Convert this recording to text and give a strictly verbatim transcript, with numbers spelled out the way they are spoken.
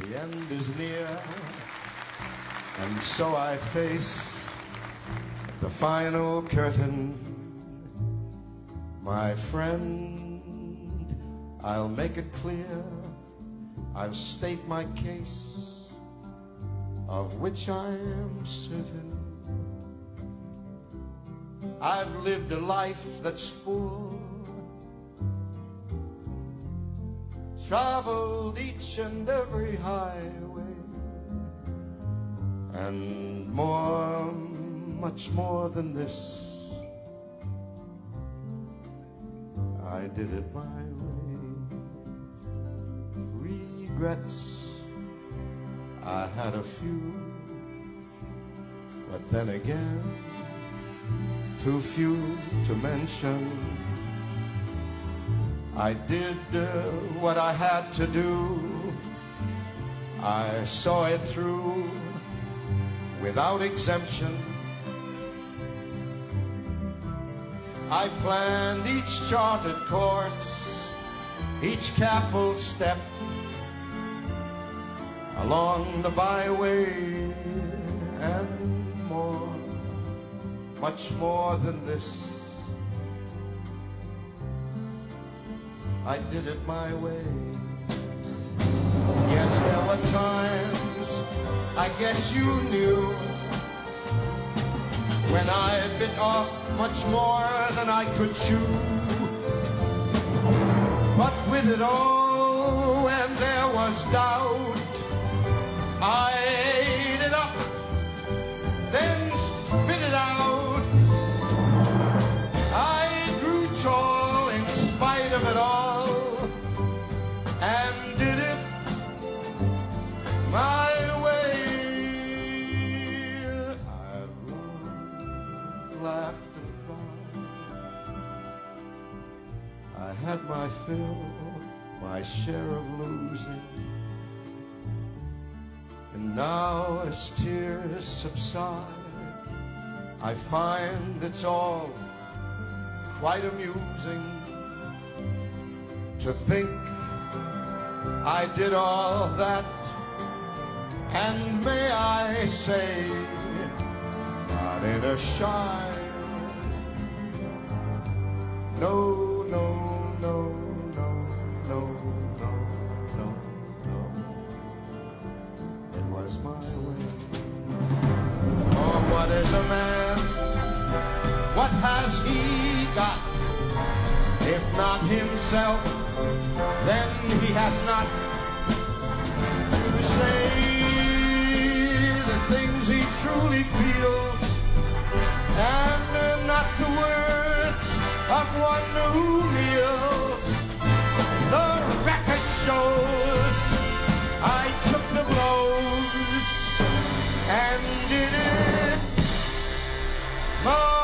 The end is near, and so I face the final curtain. My friend, I'll make it clear, I'll state my case, of which I am certain. I've lived a life that's full, traveled each and every highway, and more, much more than this, I did it my way. Regrets, I had a few, but then again, too few to mention. I did uh, what I had to do. I saw it through without exemption. I planned each charted course, each careful step along the byway, and more, much more than this, I did it my way. Yes, there were times, I guess you knew, when I bit off much more than I could chew. But with it all, when there was doubt, I ate it up, then spit it out. I grew tall in spite of it all, and did it my way. I've loved, laughed, and cried. I had my fill, my share of losing. And now as tears subside, I find it's all quite amusing to think I did all that, and may I say, not in a shy, no, no, no, no, no, no, no, no, it was my way. Oh, what is a man? What has he got? If not himself, then he has not to say the things he truly feels, and not the words of one who kneels. The record shows I took the blows and did it my